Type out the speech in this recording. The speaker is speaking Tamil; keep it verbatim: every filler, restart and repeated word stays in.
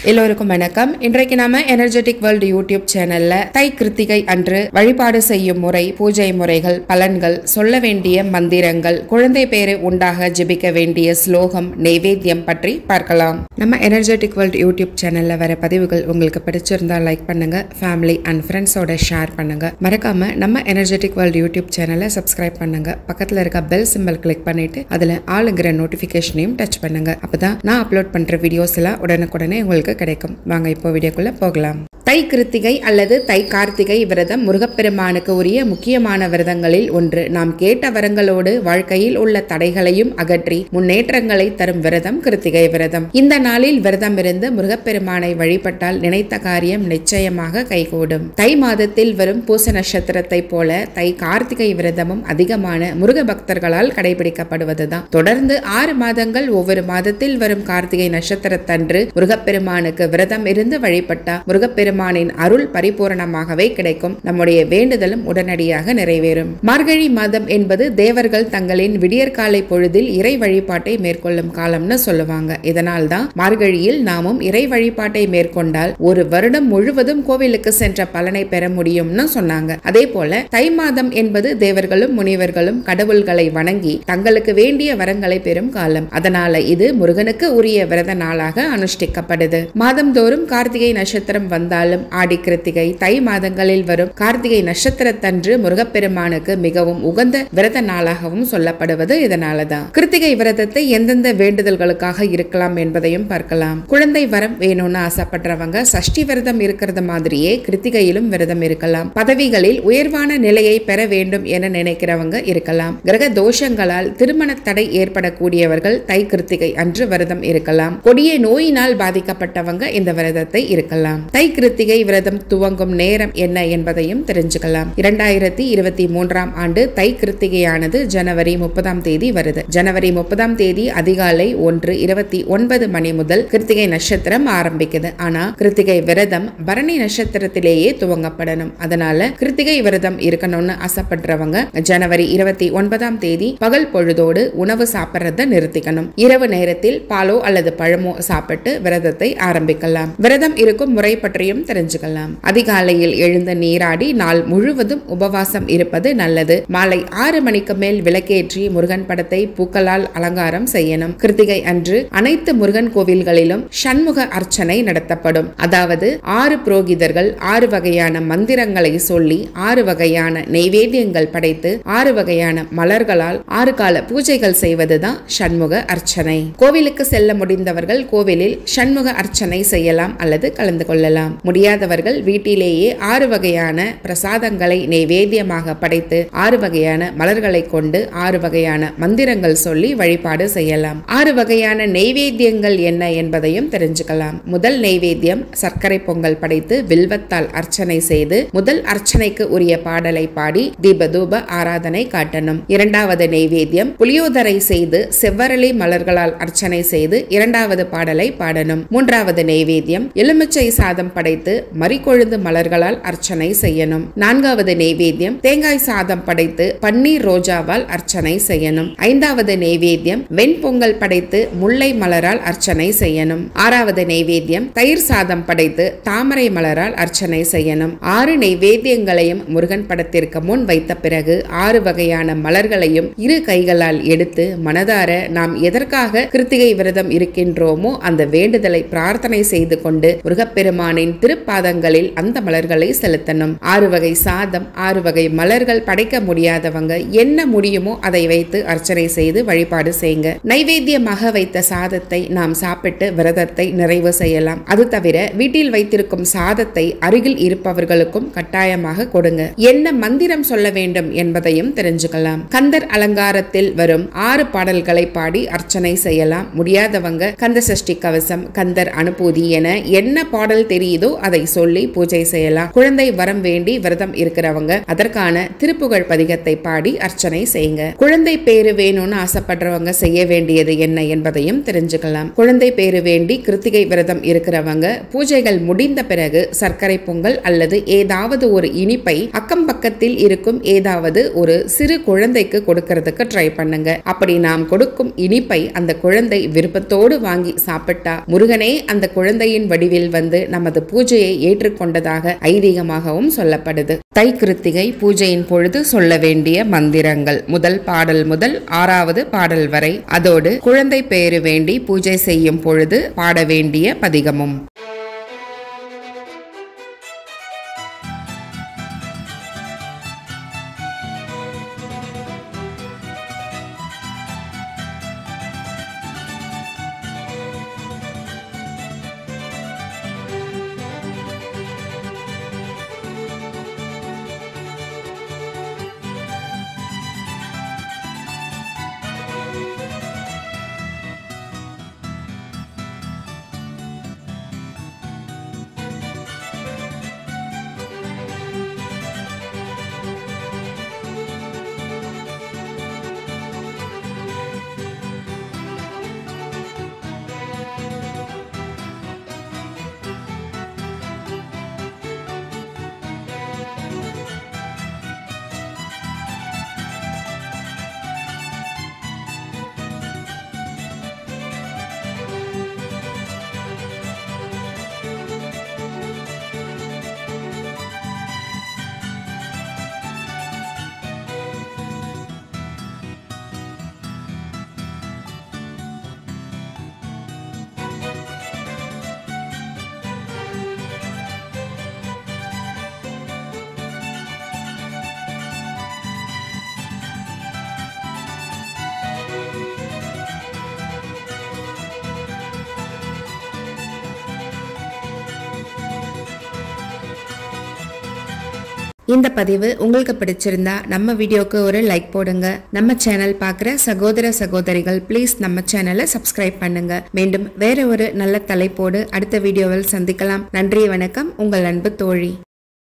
எல்லோருக்கும் வணக்கம். இன்றைக்கு நாம எனர்ஜெட்டிக் வேர்ல்ட் யூடியூப் சேனல்ல தை கிருத்திகை அன்று வழிபாடு செய்யும் முறை, பூஜை முறைகள், பலன்கள், சொல்ல வேண்டிய மந்திரங்கள், குழந்தை பேரு உண்டாக ஜெபிக்க வேண்டிய ஸ்லோகம், நைவேத்தியம் பற்றி பார்க்கலாம். நம்ம எனர்ஜெட்டிக் வேர்ல்ட் யூடியூப் சேனல்ல வர பதிவுகள் உங்களுக்கு பிடிச்சிருந்தா லைக் பண்ணுங்க, ஃபேமிலி அண்ட் ஃப்ரெண்ட்ஸோட ஷேர் பண்ணுங்க. மறக்காம நம்ம எனர்ஜெட்டிக் வேர்ல்ட் யூடியூப் சேனலை சப்ஸ்கிரைப் பண்ணுங்க. பக்கத்துல இருக்க பெல் சிம்பல் கிளிக் பண்ணிட்டு அதுல ஆளுங்கிற நோட்டிபிகேஷனையும் டச் பண்ணுங்க. அப்பதான் நான் அப்லோட் பண்ற வீடியோஸ் எல்லாம் உடனுக்குடனே உங்களுக்கு கிடைக்கும். வாங்க இப்போ வீடியோக்குள்ள போகலாம். தை கிருத்திகை அல்லது தை கார்த்திகை விரதம் முருகப்பெருமானுக்கு உரிய முக்கியமான விரதங்களில் ஒன்று. நாம் கேட்ட வரங்களோடு வாழ்க்கையில் உள்ள தடைகளையும் அகற்றி முன்னேற்றங்களை தரும் விரதம் கிருத்திகை விரதம். இந்த நாளில் விரதம் இருந்து முருகப்பெருமானை வழிபட்டால் நினைத்த காரியம் நிச்சயமாக கைகூடும். தை மாதத்தில் வரும் பூச நட்சத்திரத்தை போல தை கார்த்திகை விரதமும் அதிகமான முருக பக்தர்களால் கடைபிடிக்கப்படுவதுதான். தொடர்ந்து ஆறு மாதங்கள் ஒவ்வொரு மாதத்தில் வரும் கார்த்திகை நட்சத்திரத்தன்று முருகப்பெருமானுக்கு விரதம் இருந்து வழிபட்டா முருகப்பெருமானின் அருள் பரிபூரணமாகவே கிடைக்கும். நம்முடைய வேண்டுதலும் உடனடியாக நிறைவேறும். மார்கழி மாதம் என்பது தேவர்கள் தங்களின் விடியற்காலை பொழுதில் இறை வழிபாட்டை மேற்கொள்ளும் காலம்னு சொல்லுவாங்க. இதனால் தான் மார்கழியில் நாமும் இறை வழிபாட்டை மேற்கொண்டால் ஒரு வருடம் முழுவதும் கோவிலுக்கு சென்ற பலனை பெற முடியும்னு சொன்னாங்க. அதே போல தை மாதம் என்பது தேவர்களும் முனிவர்களும் கடவுள்களை வணங்கி தங்களுக்கு வேண்டிய வரங்களை பெறும் காலம். அதனால இது முருகனுக்கு உரிய விரத நாளாக அனுஷ்டிக்கப்படுது. மாதந்தோறும் கார்த்திகை நட்சத்திரம் வந்தாலும் ஆடி கிருத்திகை, தை மாதங்களில் வரும் கார்த்திகை நட்சத்திரத்தன்று முருகப்பெருமானுக்கு மிகவும் உகந்த விரத நாளாகவும் சொல்லப்படுவது இதனாலதான். கிருத்திகை விரதத்தை எந்தெந்த வேண்டுதல்களுக்காக இருக்கலாம் என்பதையும் பார்க்கலாம். குழந்தை வரம் வேணும்னு ஆசைப்படுறவங்க சஷ்டி விரதம் இருக்கிறது மாதிரியே கிருத்திகையிலும் விரதம் இருக்கலாம். பதவிகளில் உயர்வான நிலையை பெற வேண்டும் என நினைக்கிறவங்க இருக்கலாம். கிரக தோஷங்களால் திருமண தடை ஏற்படக்கூடியவர்கள் தை கிருத்திகை அன்று விரதம் இருக்கலாம். கொடிய நோயினால் பாதிக்கப்பட்டவங்க இந்த விரதத்தை இருக்கலாம். தை கிருத்திகை விரதம் துவங்கும் நேரம் என்ன என்பதையும் தெரிஞ்சுக்கலாம். இரண்டாயிரத்தி இருபத்தி மூன்றாம் ஆண்டு தை கிருத்திகையானது ஜனவரி முப்பதாம் தேதி வருது. ஜனவரி முப்பதாம் தேதி அதிகாலை ஒன்று இருபத்தி ஒன்பது மணி முதல் கிருத்திகை நட்சத்திரம் ஆரம்பிக்குது. ஆனா கிருத்திகை விரதம் பரணி நட்சத்திரத்திலேயே துவங்கப்படணும். அதனால கிருத்திகை விரதம் இருக்கணும்னு ஆசைப்படுறவங்க ஜனவரி இருபத்தி ஒன்பதாம் தேதி பகல் பொழுதோடு உணவு சாப்பிட்றத நிறுத்திக்கணும். இரவு நேரத்தில் பாலோ அல்லது பழமோ சாப்பிட்டு விரதத்தை ஆரம்பிக்கலாம். விரதம் இருக்கும் முறை பற்றியும் தெரிஞ்சுக்கலாம். அதிகாலையில் எழுந்து நீராடி நாள் முழுவதும் உபவாசம் இருப்பது நல்லது. மாலை ஆறு மணிக்கு மேல் விளக்கேற்றி முருகன் படத்தை பூக்களால் அலங்காரம் செய்யணும். கிருத்திகை அன்று அனைத்து முருகன் கோவில்களிலும் சண்முக அர்ச்சனை நடத்தப்படும். அதாவது ஆறு புரோகிதர்கள் ஆறு வகையான மந்திரங்களை சொல்லி ஆறு வகையான நைவேத்தியங்கள் படைத்து ஆறு வகையான மலர்களால் ஆறு கால பூஜைகள் செய்வதுதான் சண்முக அர்ச்சனை. கோவிலுக்கு செல்ல முடிந்தவர்கள் கோவிலில் சண்முக அர்ச்சனை செய்யலாம் அல்லது கலந்து கொள்ளலாம். முடியாதவர்கள் வீட்டிலேயே ஆறு வகையான பிரசாதங்களை நைவேத்தியமாக படைத்து ஆறு வகையான மலர்களை கொண்டு ஆறு வகையான மந்திரங்கள் சொல்லி வழிபாடு செய்யலாம். ஆறு வகையான நைவேத்தியங்கள் என்ன என்பதையும் தெரிஞ்சுக்கலாம். முதல் நைவேத்தியம் சர்க்கரை பொங்கல் படைத்து வில்வத்தால் அர்ச்சனை செய்து முதல் அர்ச்சனைக்கு உரிய பாடலை பாடி தீபதூப ஆராதனை காட்டணும். இரண்டாவது நைவேத்தியம் புளியோதரை செய்து செவ்வரளி மலர்களால் அர்ச்சனை செய்து இரண்டாவது பாடலை பாடணும். மூன்றாவது நைவேத்தியம் எலுமிச்சை சாதம் படைத்து மறிக்கொழுந்து மலர்களால் அர்ச்சனை செய்யணும். நான்காவது நைவேத்தியம் தேங்காய் சாதம் படைத்து பன்னீர் ரோஜாவால் அர்ச்சனை செய்யணும். ஐந்தாவது நைவேத்தியம் வெண்பொங்கல் படைத்து முல்லை மலரால் அர்ச்சனை செய்யணும். ஆறாவது நைவேத்தியம் தயிர் சாதம் படைத்து தாமரை மலரால் அர்ச்சனை செய்யணும். ஆறு நைவேத்தியங்களையும் முருகன் படத்திற்கு முன் வைத்த பிறகு ஆறு வகையான மலர்களையும் இரு கைகளால் எடுத்து மனதார நாம் எதற்காக கிருத்திகை விரதம் இருக்கின்றோமோ அந்த வேண்டுதலை பிரார்த்தனை செய்து கொண்டு முருகப்பெருமானின் திருப்பாதங்களில் அந்த மலர்களை செலுத்தணும். ஆறு வகை சாதம் ஆறு வகை மலர்கள் படைக்க முடியாதவங்க என்ன முடியுமோ அதை வைத்து அர்ச்சனை செய்து வழிபாடு செய்யுங்க. நைவேத்தியமாக வைத்த சாதத்தை நாம் சாப்பிட்டு விரதத்தை நிறைவு செய்யலாம். அது தவிர வீட்டில் வைத்திருக்கும் சாதத்தை அருகில் இருப்பவர்களுக்கும் கட்டாயமாக கொடுங்க. என்ன மந்திரம் சொல்ல வேண்டும் என்பதையும் தெரிஞ்சுக்கலாம். கந்தர் அலங்காரத்தில் வரும் ஆறு பாடல்களை பாடி அர்ச்சனை செய்யலாம். முடியாதவங்க கந்த சஷ்டி கவசம், கந்தர் அனுபூதி என என்ன பாடல் தெரியுதோ அதை சொல்லி பூஜை செய்யலாம். குழந்தை வரம் வேண்டி விரதம் இருக்கிறவங்க அதற்கான திருப்புகழ் பதிகத்தை பாடி அர்ச்சனை செய்யுங்க. குழந்தை பேரு வேணும்னு ஆசைப்படுறவங்க செய்ய வேண்டியது என்ன என்பதையும் தெரிஞ்சுக்கலாம். குழந்தை பேரு வேண்டி கிருத்திகை விரதம் இருக்கிறவங்க பூஜைகள் முடிந்த பிறகு சர்க்கரை பொங்கல் அல்லது ஏதாவது ஒரு இனிப்பை அக்கம் பக்கத்தில் இருக்கும் ஏதாவது ஒரு சிறு குழந்தைக்கு கொடுக்கிறதுக்கு ட்ரை பண்ணுங்க. அப்படி நாம் கொடுக்கும் இனிப்பை அந்த குழந்தை விருப்பத்தோடு வாங்கி சாப்பிட்டா முருகனே அந்த குழந்தையின் வடிவில் வந்து நமது பூஜையை ஏற்றுக்கொண்டதாக ஐதீகமாகவும் சொல்லப்படுது. தை கிருத்திகை பூஜையின் பொழுது சொல்ல வேண்டிய மந்திரங்கள் முதல் பாடல் முதல் ஆறாவது பாடல் வரை, அதோடு குழந்தை பேரு வேண்டி பூஜை செய்யும் பொழுது பாட வேண்டிய பதிகமும். இந்த பதிவு உங்களுக்கு பிடிச்சிருந்தா நம்ம வீடியோக்கு ஒரு லைக் போடுங்க. நம்ம சேனல் பார்க்குற சகோதர சகோதரிகள் ப்ளீஸ் நம்ம சேனலை சப்ஸ்கிரைப் பண்ணுங்க. மீண்டும் வேற ஒரு நல்ல தலைப்போடு அடுத்த வீடியோவில் சந்திக்கலாம். நன்றி, வணக்கம். உங்கள் அன்பு தோழி.